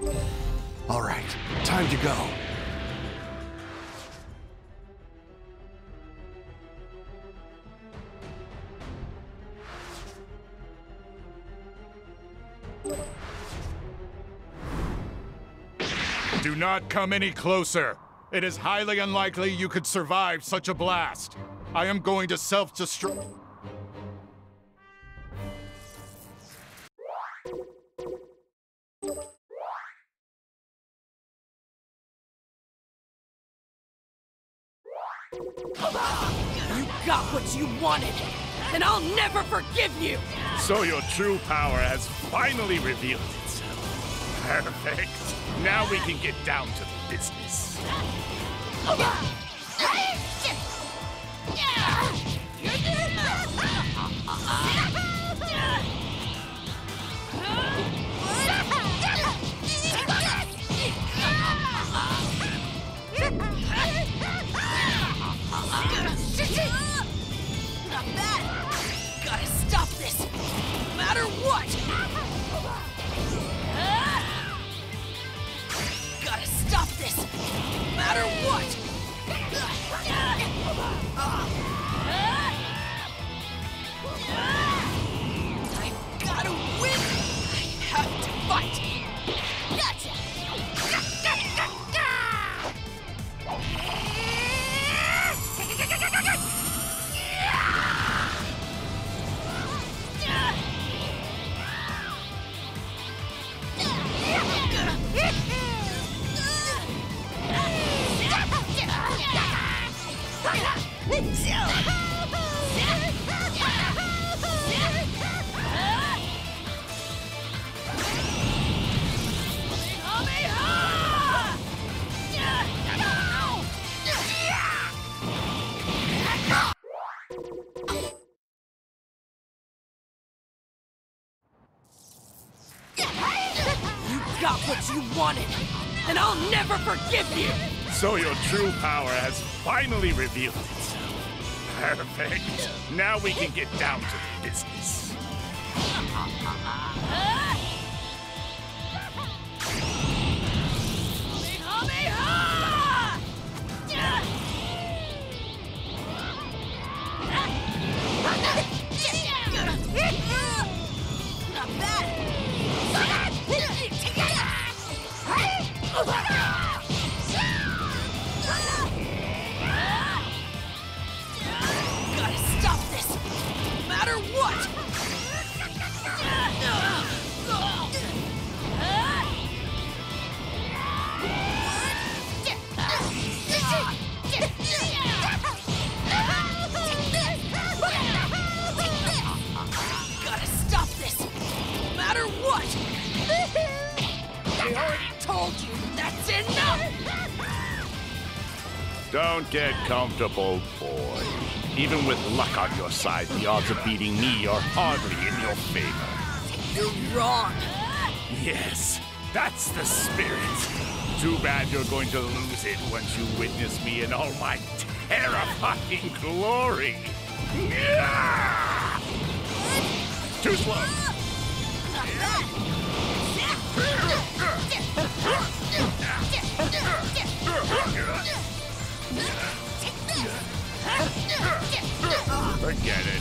All right, time to go. Do not come any closer. It is highly unlikely you could survive such a blast. I am going to self-destruct. You got what you wanted, and I'll never forgive you! So your true power has finally revealed itself. Perfect. Now we can get down to the business. Not bad! Gotta stop this, no matter what! Gotta stop this, no matter what! I've gotta win! I have to fight! Gotcha! You got what you wanted, and I'll never forgive you! So your true power has finally revealed itself. Perfect. Now we can get down to the business. Not bad! Gotta stop this, no matter what! Gotta stop this, no matter what! I already told you, that's enough! Don't get comfortable, boy. Even with luck on your side, the odds of beating me are hardly in your favor. You're wrong. Yes, that's the spirit. Too bad you're going to lose it once you witness me in all my terrifying glory. Too slow. Not bad. Forget it.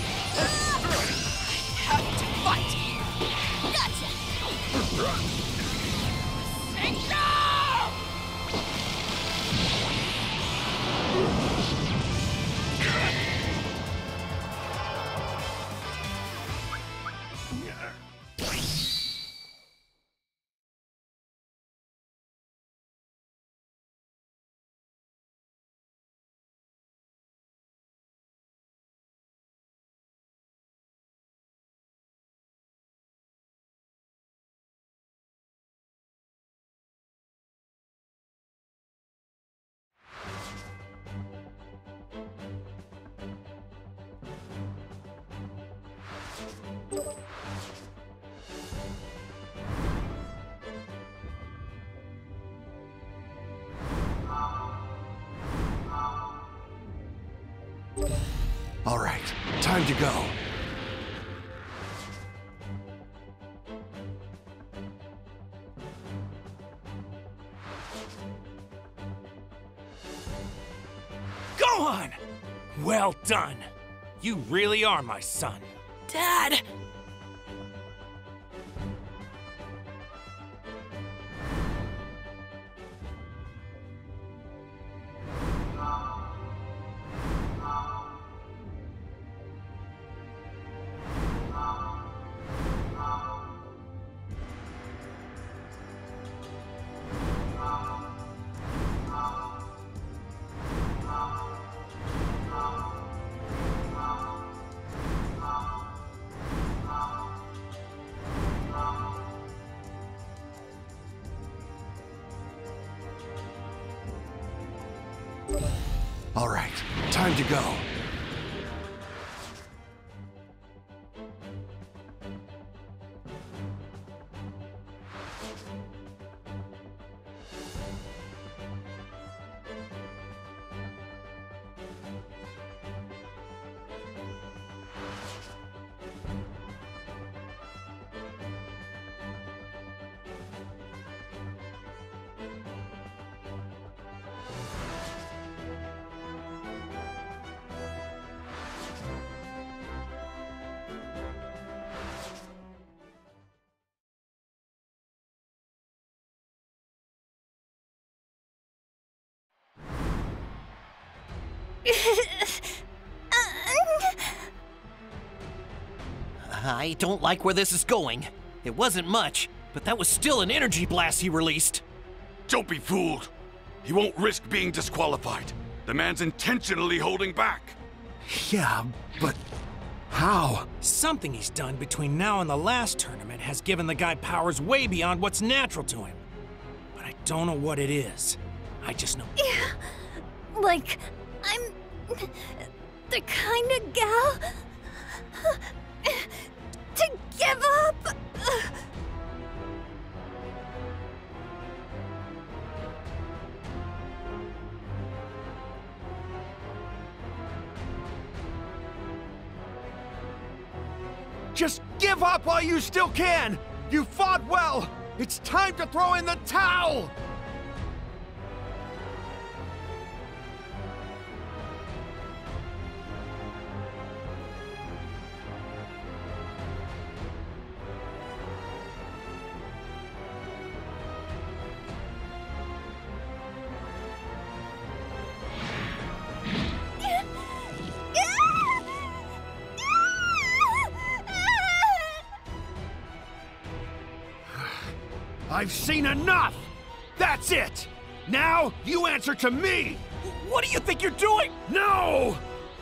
I have to fight. Gotcha. Synchro! All right, time to go. Gohan! Well done. You really are my son. Dad! All right, time to go. I don't like where this is going. It wasn't much, but that was still an energy blast he released. Don't be fooled. He won't risk being disqualified. The man's intentionally holding back. Yeah, but how? Something he's done between now and the last tournament has given the guy powers way beyond what's natural to him. But I don't know what it is. I just know. Yeah, like, I'm the kind of gal to give up. Just give up while you still can! You fought well! It's time to throw in the towel! I've seen enough! That's it! Now, you answer to me! What do you think you're doing? No!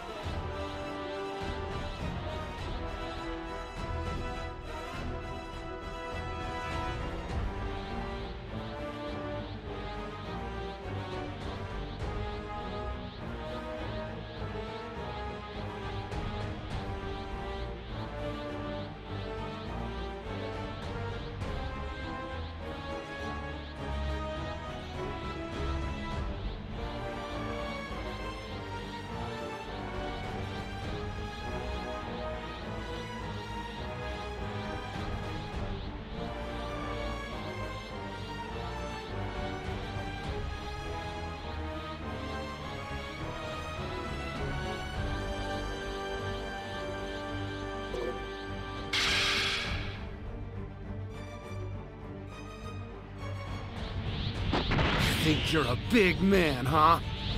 Think you're a big man, huh?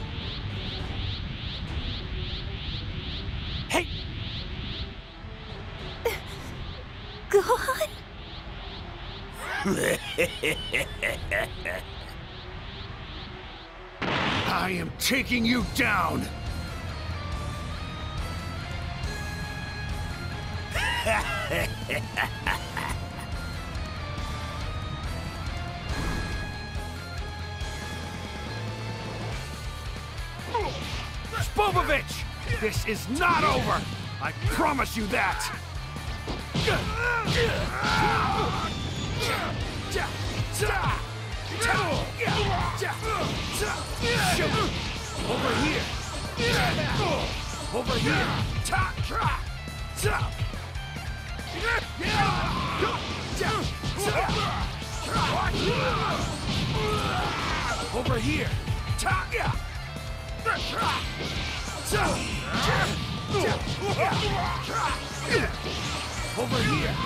Hey! Gohan? I am taking you down! Spopovich! This is not over! I promise you that! Over here! Over here! Over here! Over here!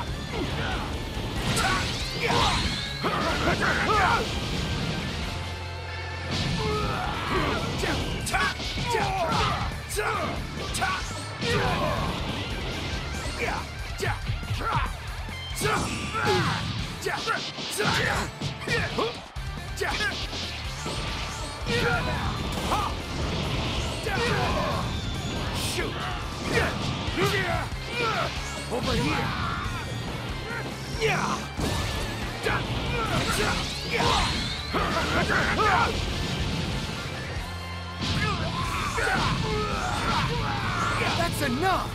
Shoot! Over here! Yeah! That's enough!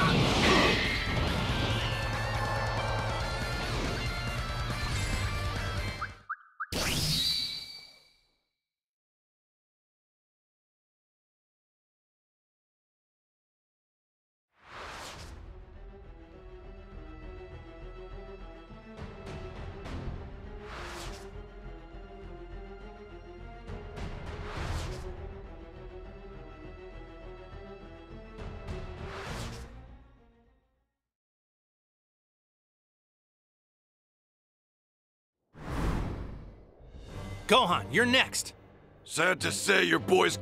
Gohan, you're next. Sad to say, your boy's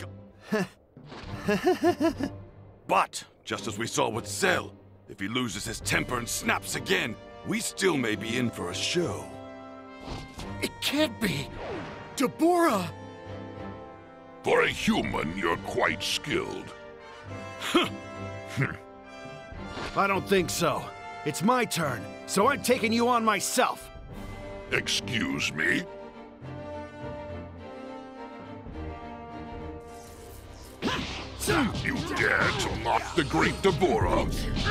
But, just as we saw with Cell, if he loses his temper and snaps again, we still may be in for a show. It can't be! Dabura! For a human, you're quite skilled. I don't think so. It's my turn, so I'm taking you on myself. Excuse me? You dare to mock the great Dabura?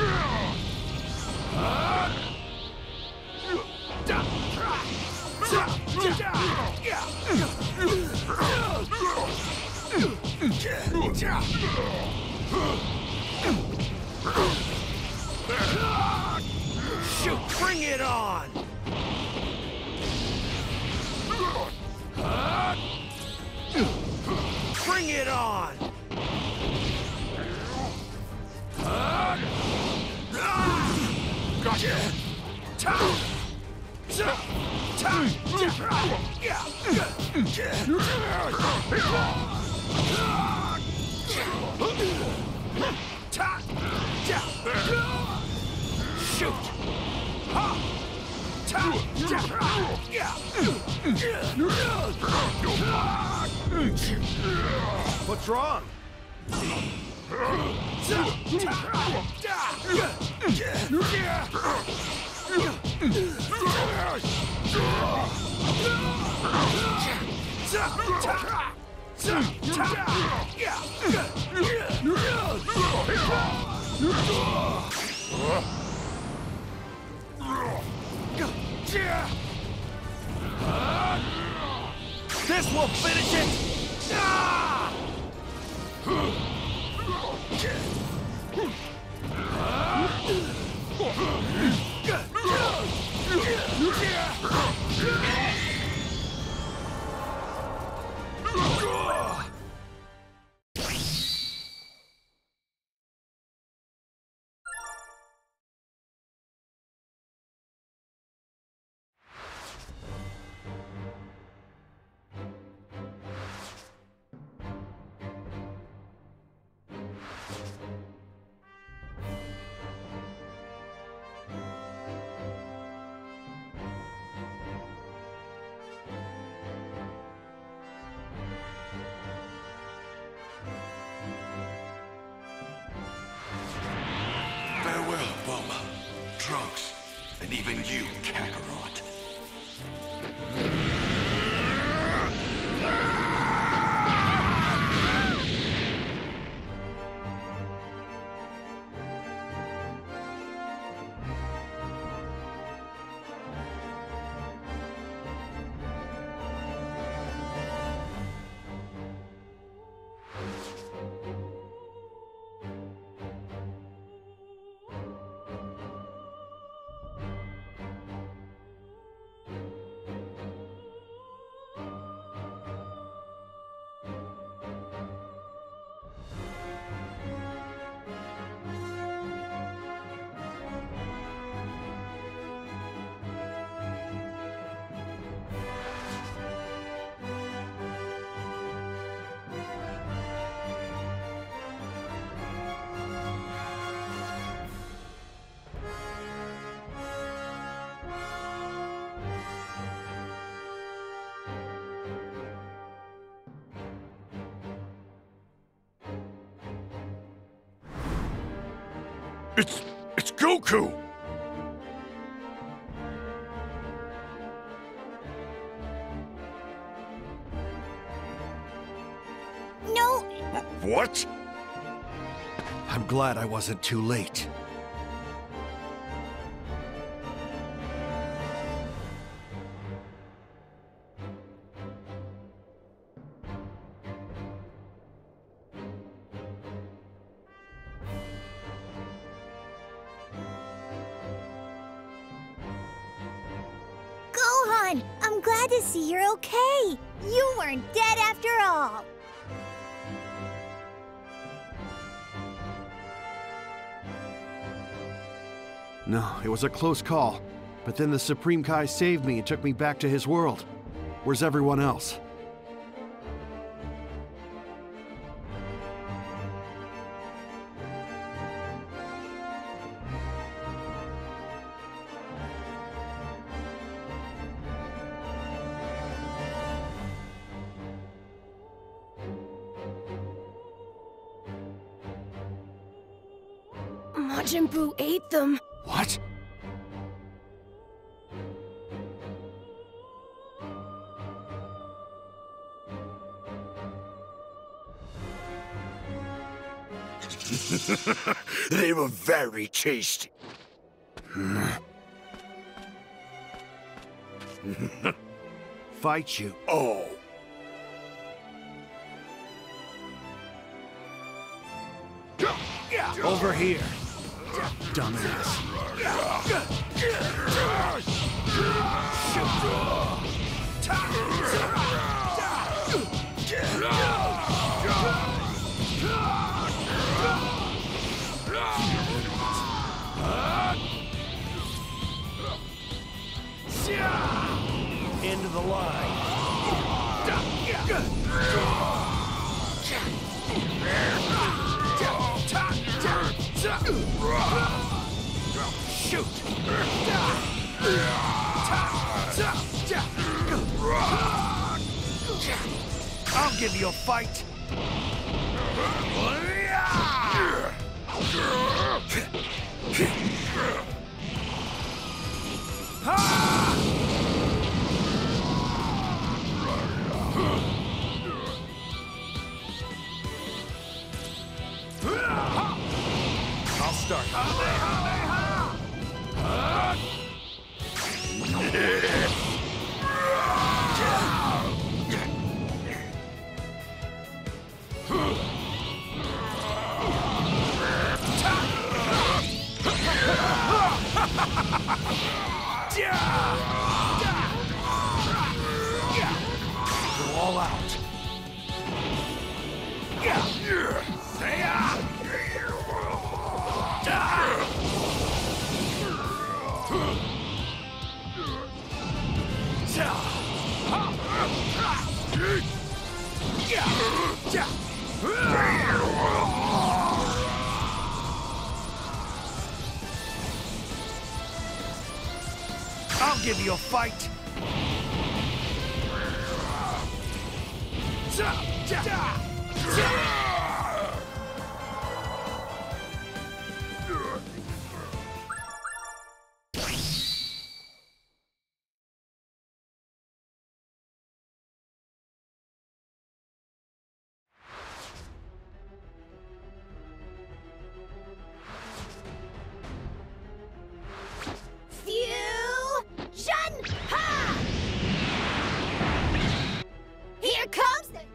Shoot, bring it on! Bring it on! Gotcha! Shoot! What's wrong? This will finish it! Farewell, Bulma, Trunks, and even you, Kakarot. It's Goku! No, What? I'm glad I wasn't too late. Gohan, I'm glad to see you're okay. You weren't dead after all. No, it was a close call. But then the Supreme Kai saved me and took me back to his world. Where's everyone else? Majin Buu ate them. What? They were very tasty. Fight you. Oh. Over here. Dumbass. End of the line. Shoot! I'll give you a fight. I'll start. Go all out. I'll give you a fight. Fusion-ha! Here comes the...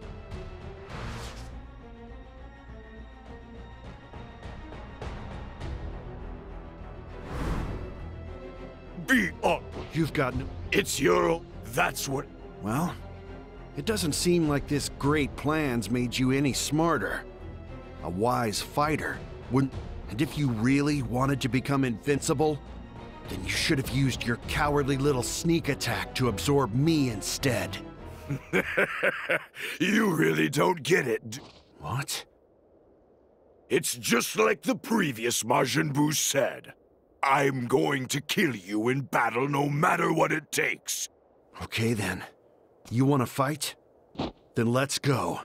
Be up. You've got no... It's Euro. That's what. Well, it doesn't seem like this great plan's made you any smarter. A wise fighter wouldn't... And if you really wanted to become invincible, then you should have used your cowardly little sneak attack to absorb me instead. You really don't get it. What? It's just like the previous Majin Buu said. I'm going to kill you in battle no matter what it takes. Okay then. You want to fight? Then let's go.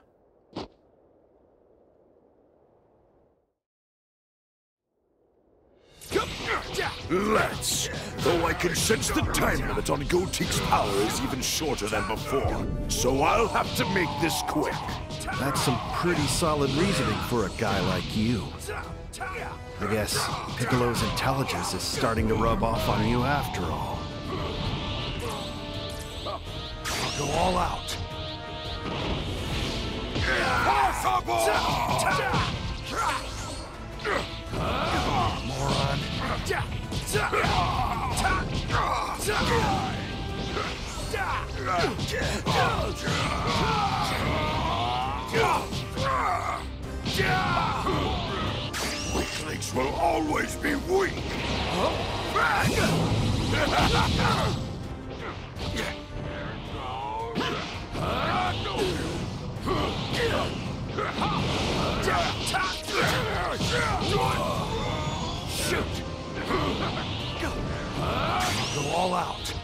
Let's. Though I can sense the time limit on Goateek's power is even shorter than before, so I'll have to make this quick. That's some pretty solid reasoning for a guy like you. I guess Piccolo's intelligence is starting to rub off on you after all. I'll go all out. Moron. Weaklings will always be weak. Shoot! Go all out.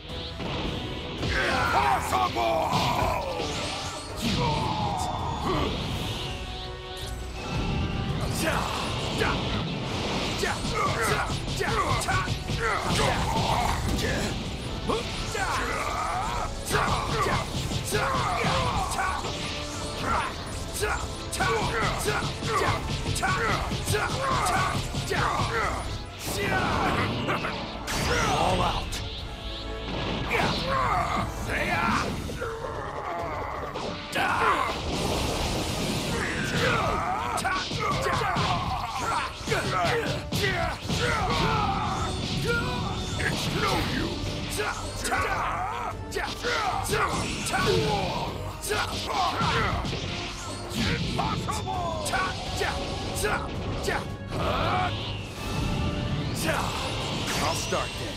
All out. It's no use. I'll start then.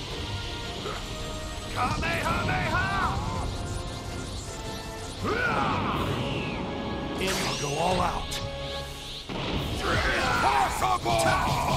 I'll go all out. Impossible!